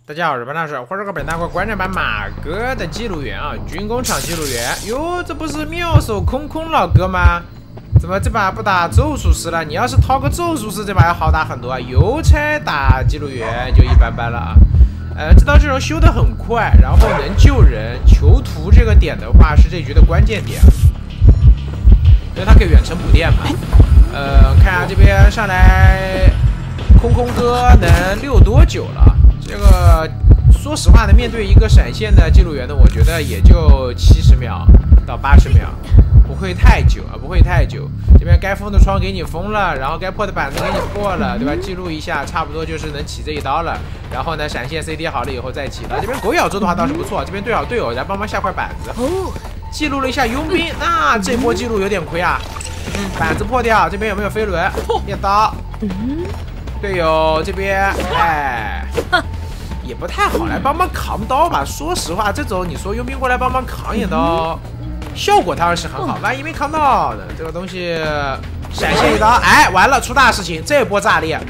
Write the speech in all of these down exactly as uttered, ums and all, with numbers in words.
大家好，我是班大帅，我是个本大国观战版马哥的记录员啊，军工厂记录员。哟，这不是妙手空空老哥吗？怎么这把不打咒术师了？你要是掏个咒术师，这把要好打很多啊。邮差打记录员就一般般了啊。呃，这道阵容修得很快，然后能救人，囚徒这个点的话是这局的关键点，因为它可以远程补电嘛。呃，看下这边上来，空空哥能溜多久了？这个说实话呢，面对一个闪现的记录员呢，我觉得也就七十秒到八十秒，不会太久啊，不会太久。这边该封的窗给你封了，然后该破的板子给你破了，对吧？记录一下，差不多就是能起这一刀了。然后呢，闪现 C D 好了以后再起刀。这边狗咬咒的话倒是不错，这边对好队友来帮忙下块板子。哦，记录了一下佣兵，那这波记录有点亏啊。板子破掉，这边有没有飞轮？一刀。队友这边，哎。也不太好，来帮忙扛刀吧。说实话，这种你说佣兵过来帮忙扛一刀，效果当然是很好。万一没扛到呢？这个东西闪现一刀，哎，完了，出大事情！这波炸裂，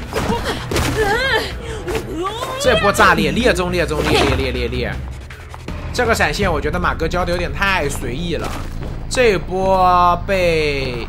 这波炸裂，裂中裂中裂裂裂裂裂。这个闪现我觉得马哥教的有点太随意了，这波被。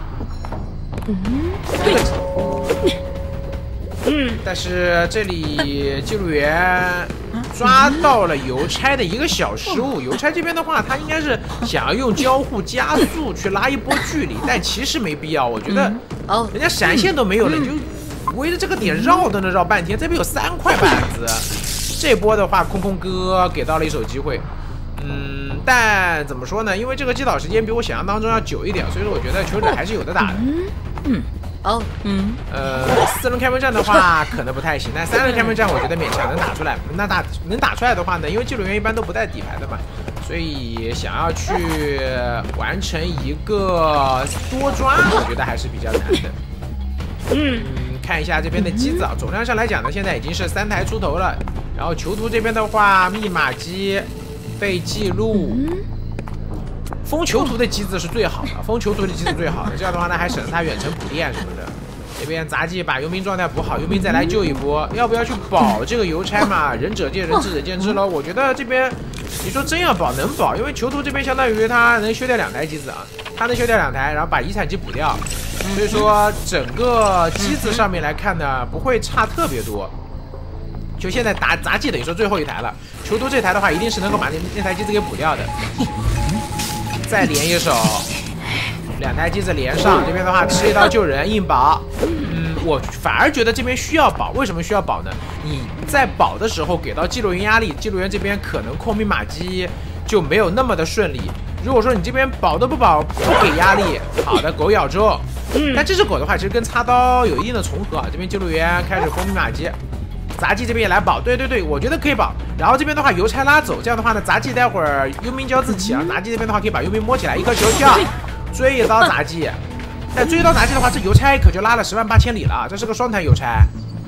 嗯，但是这里记录员抓到了邮差的一个小失误。邮差这边的话，他应该是想要用交互加速去拉一波距离，但其实没必要。我觉得，人家闪现都没有了，你就围着这个点绕都能绕半天。这边有三块板子，这波的话，空空哥给到了一手机会。嗯，但怎么说呢？因为这个击倒时间比我想象当中要久一点，所以说我觉得求者还是有的打的。嗯。哦，嗯，呃，四人开门战的话可能不太行，但三人开门战我觉得勉强能打出来。那打能打出来的话呢，因为记录员一般都不带底牌的嘛，所以想要去完成一个多抓，我觉得还是比较难的。嗯，看一下这边的机子啊，总量上来讲呢，现在已经是三台出头了。然后囚徒这边的话，密码机被记录。封囚徒的机子是最好的，封囚徒的机子最好的，这样的话呢还省得他远程补电什么的。这边杂技把佣兵状态补好，佣兵再来救一波，要不要去保这个邮差嘛？仁者见仁，智者见智喽。我觉得这边你说真要保能保，因为囚徒这边相当于他能修掉两台机子啊，他能修掉两台，然后把遗产机补掉，所以说整个机子上面来看呢不会差特别多。就现在打杂技等于说最后一台了，囚徒这台的话一定是能够把那那台机子给补掉的。再连一手，两台机子连上，这边的话吃一刀救人硬保。嗯，我反而觉得这边需要保，为什么需要保呢？你在保的时候给到记录员压力，记录员这边可能控密码机就没有那么的顺利。如果说你这边保都不保，不给压力，好的狗咬咒。但这只狗的话其实跟插刀有一定的重合啊。这边记录员开始封密码机。杂技这边也来保，对对对，我觉得可以保。然后这边的话，邮差拉走，这样的话呢，杂技待会儿佣兵交自起啊。杂技这边的话可以把佣兵摸起来，一颗球跳，追一刀杂技。但追一刀杂技的话，这邮差可就拉了十万八千里了啊！这是个双弹邮差，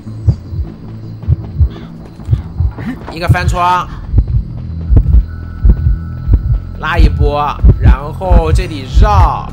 一个翻窗，拉一波，然后这里绕。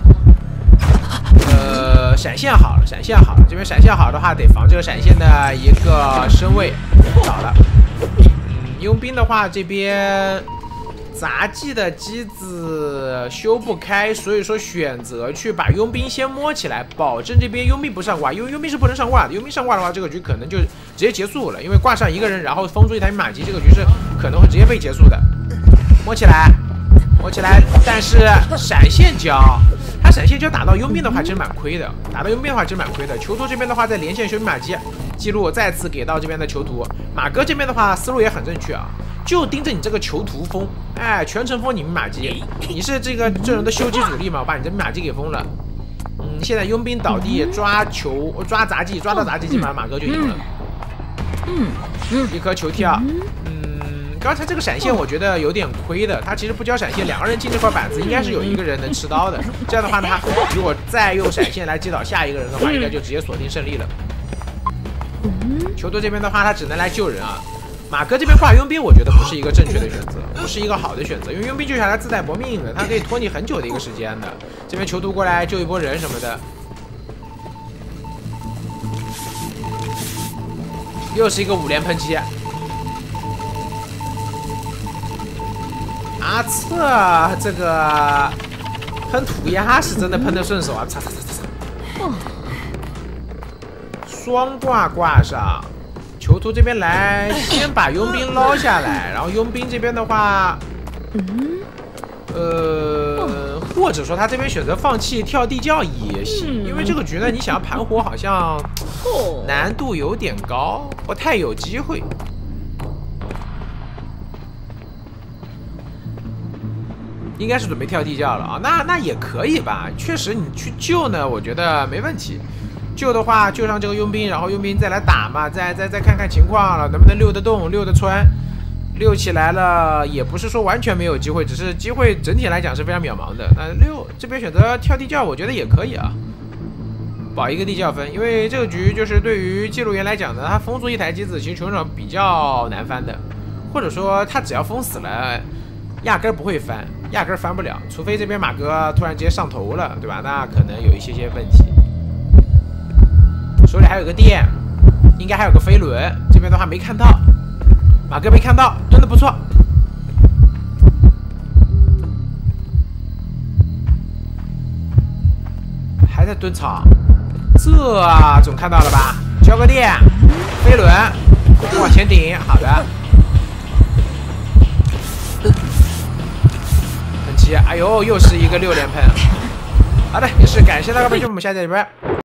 呃，闪现好了，闪现好了。这边闪现好的话，得防这个闪现的一个身位，找了。嗯，佣兵的话，这边杂技的机子修不开，所以说选择去把佣兵先摸起来，保证这边佣兵不上挂，因为佣兵是不能上挂的。佣兵上挂的话，这个局可能就直接结束了，因为挂上一个人，然后封住一台密码机，这个局是可能会直接被结束的。摸起来，摸起来，但是闪现交。他闪现就打到佣兵的话，其实蛮亏的。打到佣兵的话，其实蛮亏的。囚徒这边的话，在连线修密码机记录再次给到这边的囚徒。马哥这边的话，思路也很正确啊，就盯着你这个囚徒封，哎，全程封你密码机。你是这个阵容的修机主力嘛，我把你这密码机给封了。嗯，现在佣兵倒地抓球抓杂技，抓到杂技基本上马哥就赢了。嗯嗯，一颗球跳。刚才这个闪现我觉得有点亏的，他其实不交闪现，两个人进这块板子应该是有一个人能持刀的。这样的话呢，他如果再用闪现来击倒下一个人的话，应该就直接锁定胜利了。囚徒这边的话，他只能来救人啊。马哥这边挂佣兵，我觉得不是一个正确的选择，不是一个好的选择，因为佣兵救下来自带搏命的，他可以拖你很久的一个时间的。这边囚徒过来救一波人什么的，又是一个五连喷击。 马策这个喷涂鸦是真的喷的顺手啊！擦擦擦擦擦。双挂挂上，囚徒这边来，先把佣兵捞下来，然后佣兵这边的话，呃，或者说他这边选择放弃跳地窖也行，因为这个局呢，你想要盘活好像难度有点高，不太有机会。应该是准备跳地窖了啊，那那也可以吧。确实，你去救呢，我觉得没问题。救的话，救上这个佣兵，然后佣兵再来打嘛，再再再看看情况了，能不能溜得动、溜得穿。溜起来了，也不是说完全没有机会，只是机会整体来讲是非常渺茫的。那溜这边选择跳地窖，我觉得也可以啊，保一个地窖分。因为这个局就是对于记录员来讲呢，他封住一台机子，其实球场比较难翻的，或者说他只要封死了，压根儿不会翻。压根儿翻不了，除非这边马哥突然直接上头了，对吧？那可能有一些些问题。手里还有个电，应该还有个飞轮，这边的话没看到，马哥没看到，蹲的不错。还在蹲草，这啊总看到了吧？交个电，飞轮往前顶，好的。哎呦，又是一个六连喷。好的，也是感谢大家观众，我们下期再见。